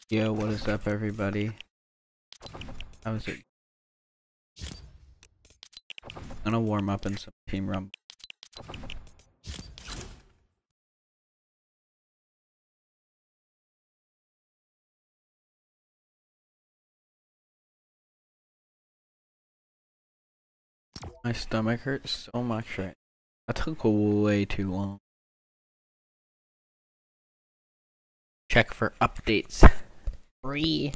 Yo, what is up, everybody? How is it? I'm gonna warm up in some Team Rumble. My stomach hurts so much right now. That took way too long. Check for updates. Free.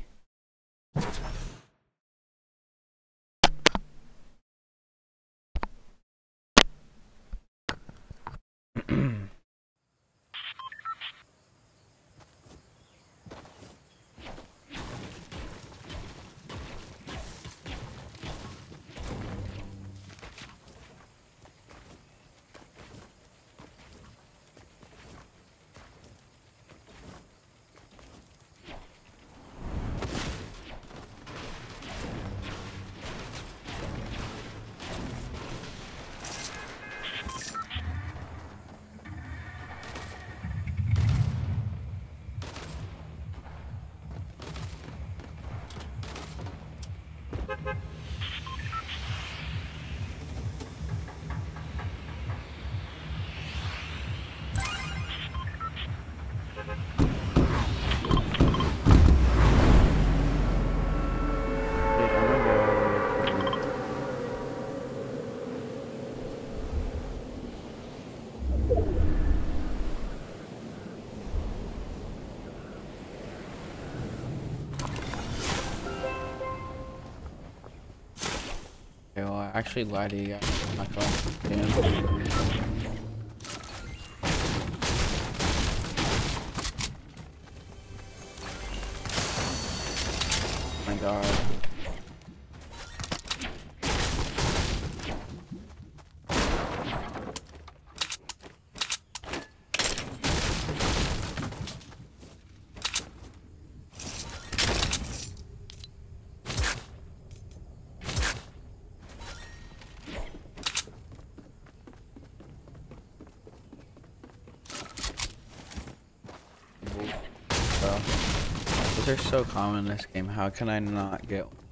Okay, well, I actually lied to you guys. I'm not going. Oh my god. Bro, these are so common in this game. How can I not get one?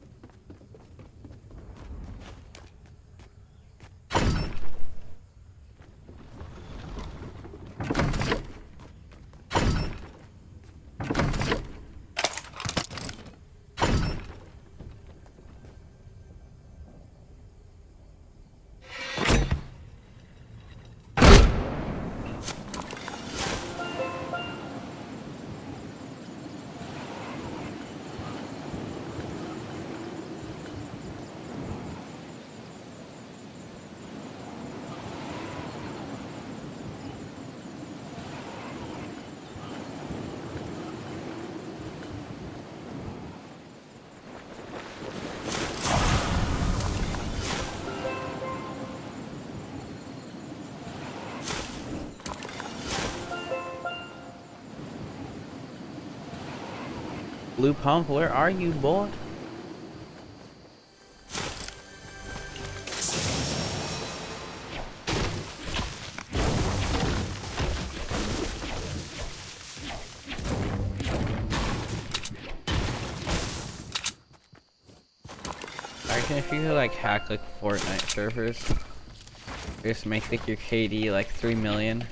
Blue Pump, where are you, boy? I reckon if you could like hack like Fortnite servers, just make like your KD like 3 million.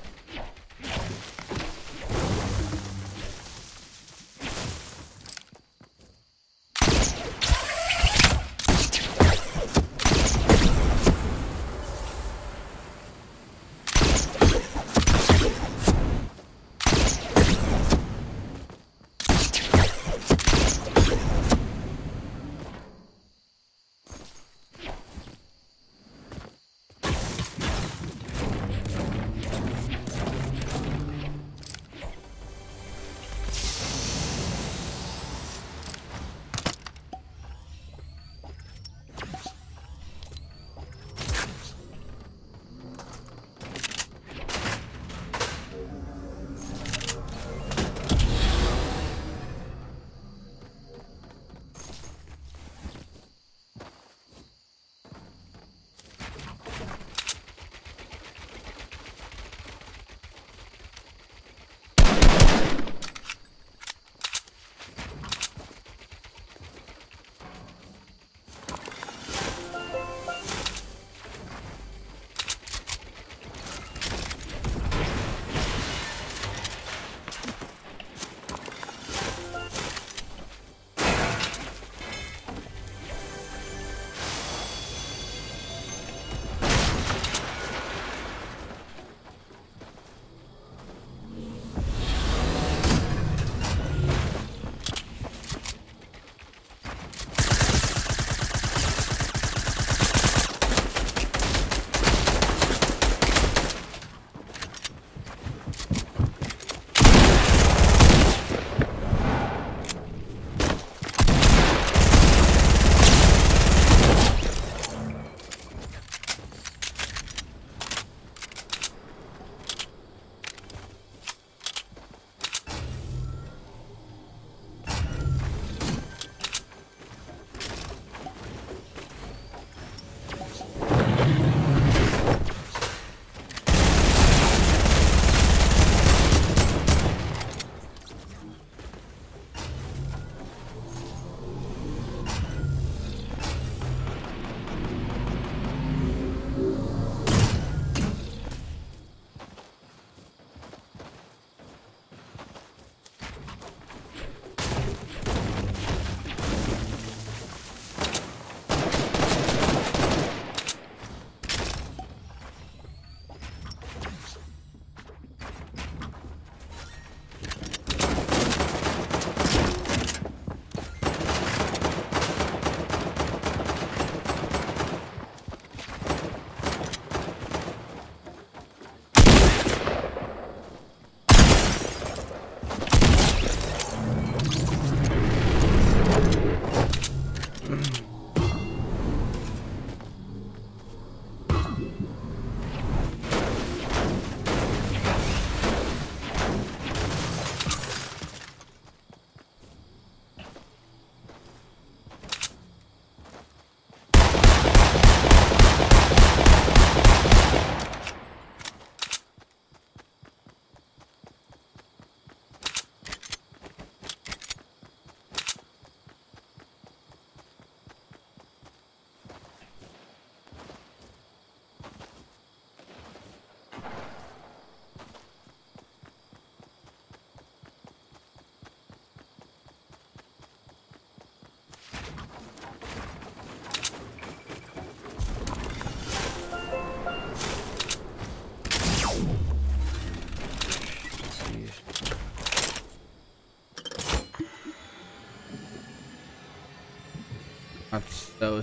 That's so.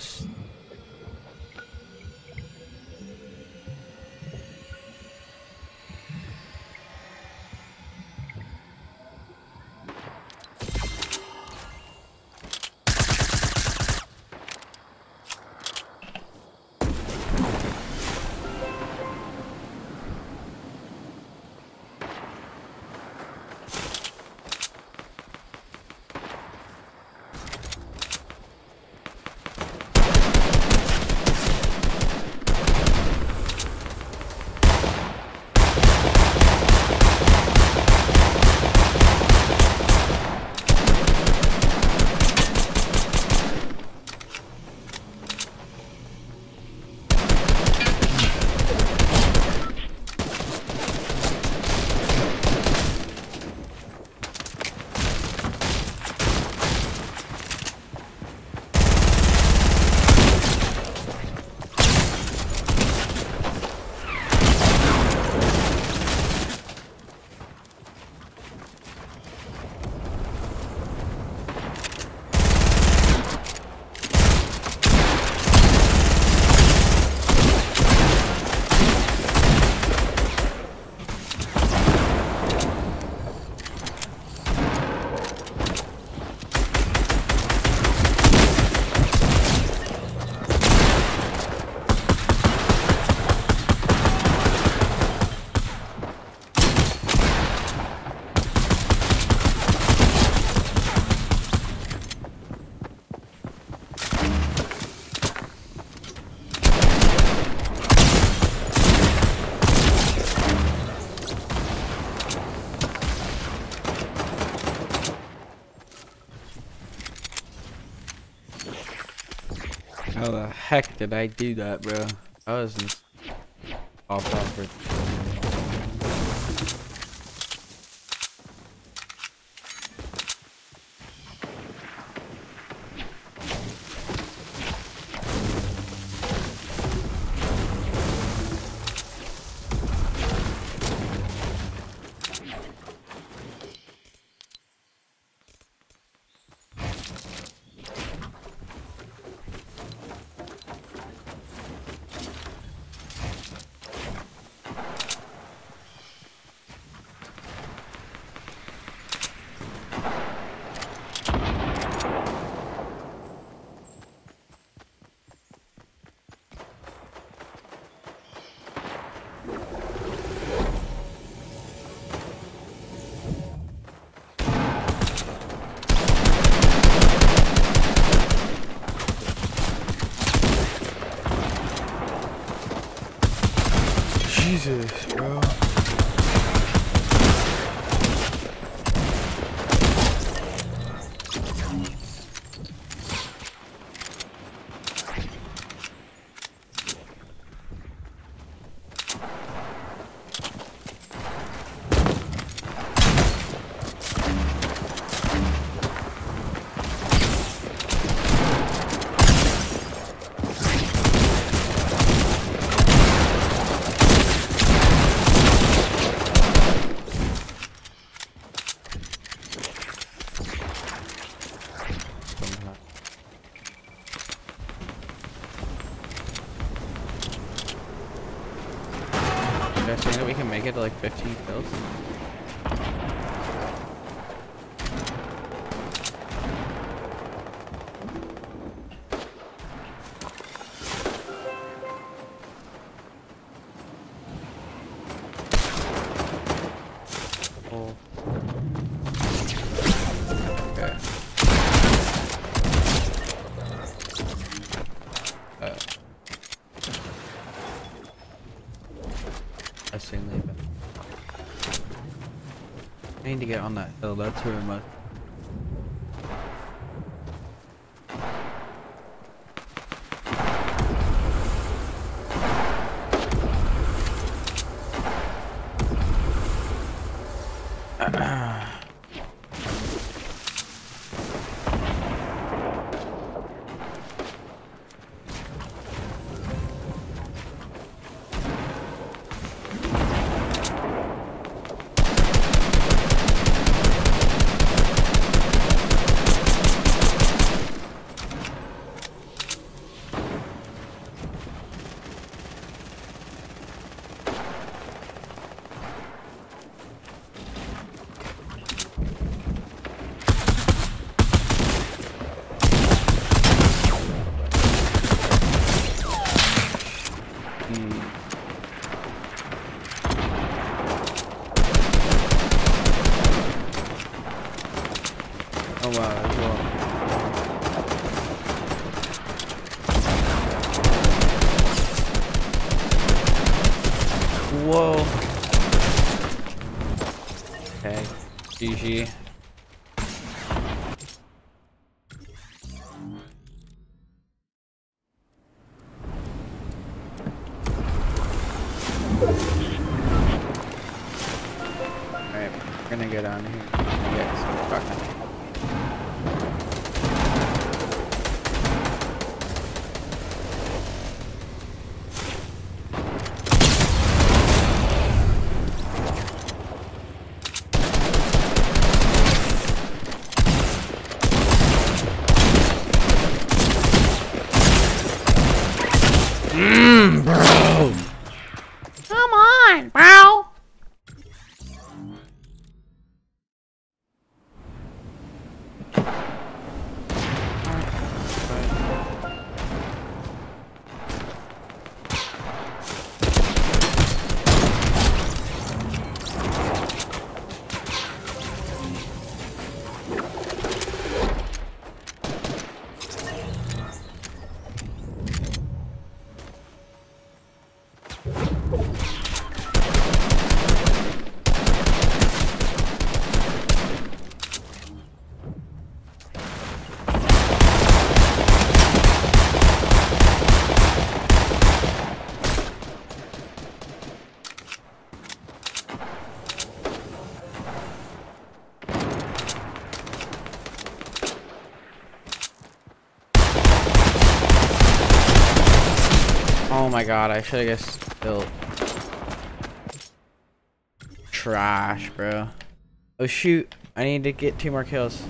How the heck did I do that, bro? I wasn't all proper. Jesus, bro. You guys think that we can make it to like 15 kills? Oh. Okay. I soon leave it. I need to get on that hill, that's where my Oh wow, cool. Whoa. Okay. GG. Alright, we're gonna go down here and get some fucking. Bro! Come on, bro! Oh my god, I should have just built trash, bro. Oh shoot, I need to get 2 more kills.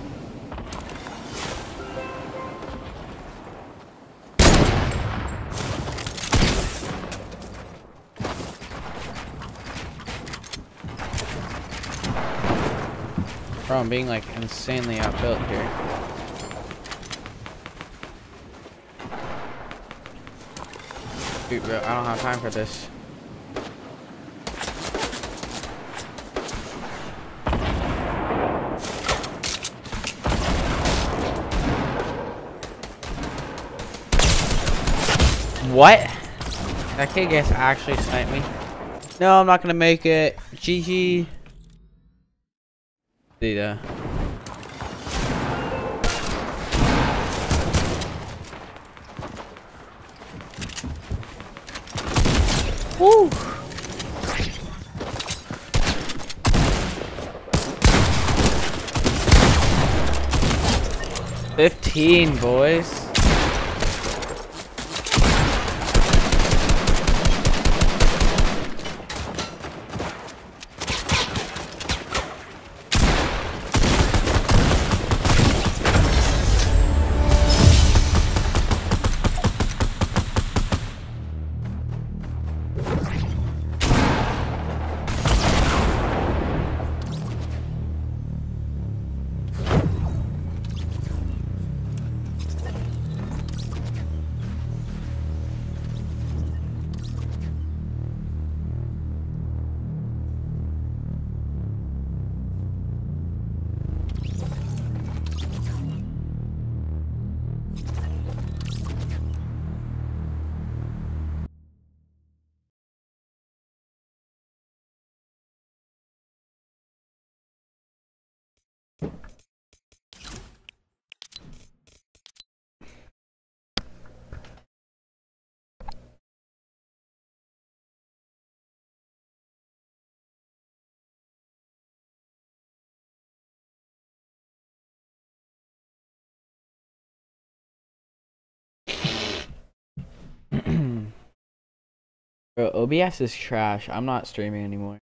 Bro, I'm being like insanely outbuilt here. Dude, bro, I don't have time for this. What? That kid gets actually sniped me. No, I'm not gonna make it. GG. Dude, woo! 15, boys. Bro, OBS is trash. I'm not streaming anymore.